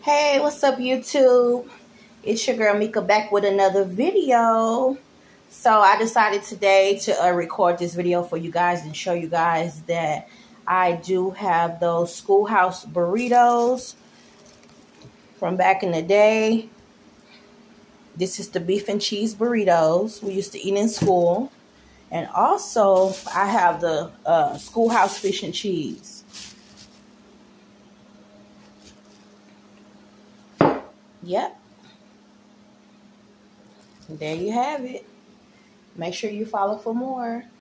Hey, what's up, YouTube? It's your girl Mika back with another video. So I decided today to record this video for you guys and show you guys that I do have those schoolhouse burritos from back in the day. This is the beef and cheese burritos we used to eat in school. And also I have the schoolhouse fish and cheese. Yep. There you have it. Make sure you follow for more.